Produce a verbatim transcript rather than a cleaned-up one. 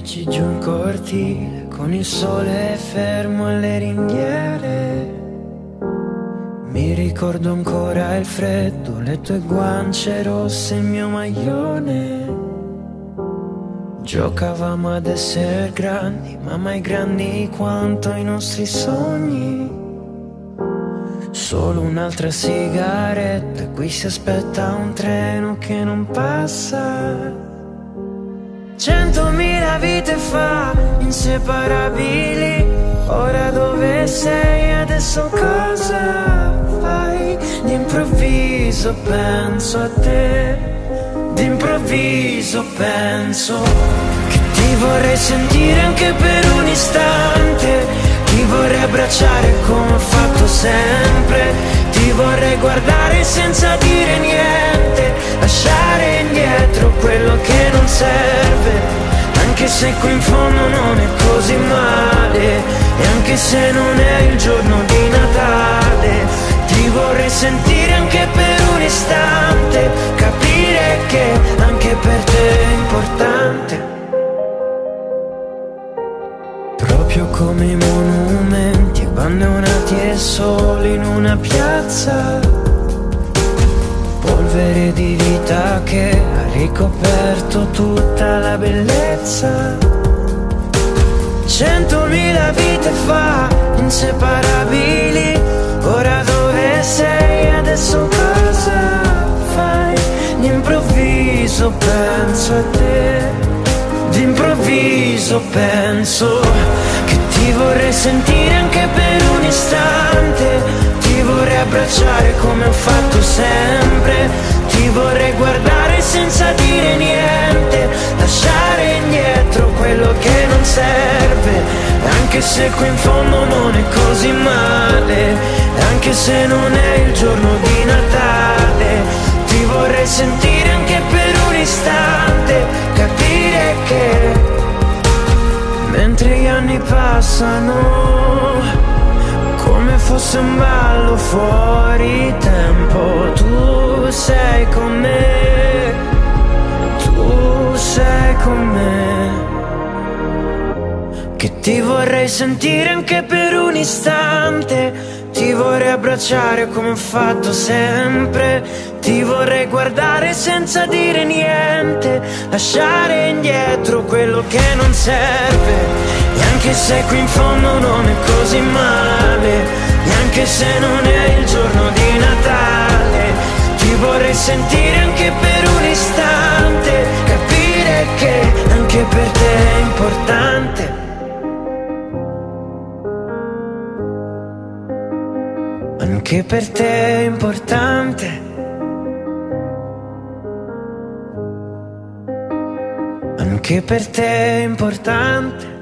bici giù in cortile, con il sole fermo alle ringhiere. Mi ricordo ancora il freddo, le tue guance rosse, il mio maglione. Giocavamo ad essere grandi, ma mai grandi quanto i nostri sogni. Solo un'altra sigaretta, qui si aspetta un treno che non passa. Centomila vite fa, inseparabili. Ora dove sei, adesso cosa fai? D'improvviso penso a te, d'improvviso penso che ti vorrei sentire anche per un istante. Ti vorrei abbracciare come ho fatto sempre. Ti vorrei guardare senza dire niente, lasciare indietro quello che non serve. Anche se qui in fondo non è così male, e anche se non è il giorno di Natale. Ti vorrei sentire anche per un istante, capire che anche per te è importante. Proprio come i monumenti abbandonati e soli in una piazza. Polvere di vita che ha ricoperto tutta la bellezza. Centomila vite fa, inseparabili. Ora dove sei, adesso cosa fai? D'improvviso penso a te, d'improvviso penso che ti vorrei sentire anche per un istante. Ti vorrei abbracciare come ho fatto sempre. Ti vorrei guardare senza dire niente, lasciare indietro quello che non serve. Anche se qui in fondo non è così male, anche se non è il giorno di Natale. Ti vorrei sentire anche per un istante, capire che mentre gli anni passano, come fosse un ballo fuori tempo, tu sei con me, tu sei con me. Che ti vorrei sentire anche per un istante. Ti vorrei abbracciare come ho fatto sempre. Ti vorrei guardare senza dire niente, lasciare indietro quello che non serve. E anche se qui in fondo non è così male, e anche se non è il giorno di Natale. Ti vorrei sentire anche per un istante, capire che anche per te è importante. Anche per te è importante. Anche per te è importante.